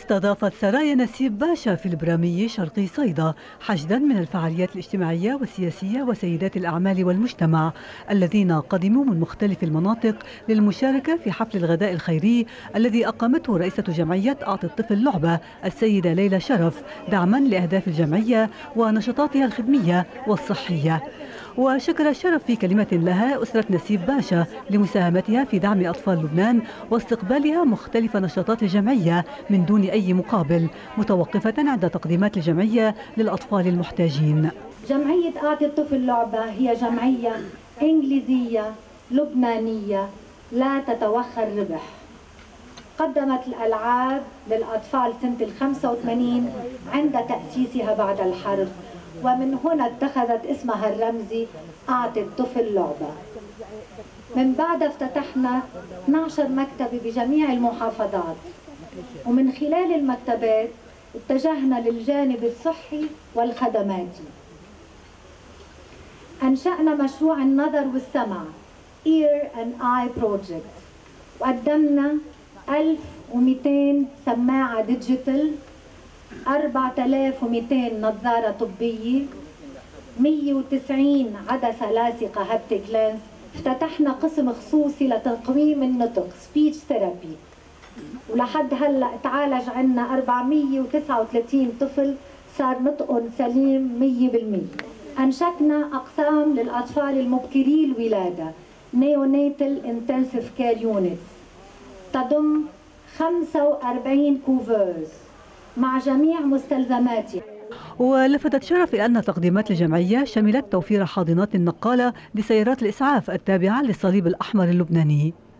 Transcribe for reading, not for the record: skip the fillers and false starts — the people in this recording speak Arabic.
استضافت سرايا نسيب باشا في البرامية شرقي صيدا حشدا من الفعاليات الاجتماعية والسياسية وسيدات الأعمال والمجتمع الذين قدموا من مختلف المناطق للمشاركة في حفل الغداء الخيري الذي أقامته رئيسة جمعية أعطي الطفل لعبة السيدة ليلى شرف دعما لأهداف الجمعية ونشاطاتها الخدمية والصحية. وشكر شرف في كلمة لها أسرة نسيب باشا لمساهمتها في دعم أطفال لبنان واستقبالها مختلف نشاطات الجمعية من دون أي مقابل، متوقفة عند تقديمات الجمعية للأطفال المحتاجين. جمعية أعطي الطفل لعبة هي جمعية إنجليزية لبنانية لا تتوخى الربح. قدمت الألعاب للأطفال سنة 85 عند تأسيسها بعد الحرب، ومن هنا اتخذت اسمها الرمزي أعطي الطفل لعبة. من بعد افتتحنا 12 مكتبة بجميع المحافظات، ومن خلال المكتبات اتجهنا للجانب الصحي والخدماتي. أنشأنا مشروع النظر والسمع Ear and Eye Project، وقدمنا 1200 سماعة ديجيتال، 4200 نظارة طبية، 190 عدسة لاصقة هابتيك لينس. افتتحنا قسم خصوصي لتقويم النطق سبيتش ثيرابي، ولحد هلا تعالج عنا 439 طفل صار نطقهم سليم 100%. أنشأنا أقسام للأطفال المبكري الولادة Neonatal Intensive Care Units تضم 45 كوفرز مع جميع مستلزماتها. ولفتت شرف إلى أن تقديمات الجمعية شملت توفير حاضنات نقالة لسيارات الإسعاف التابعة للصليب الأحمر اللبناني.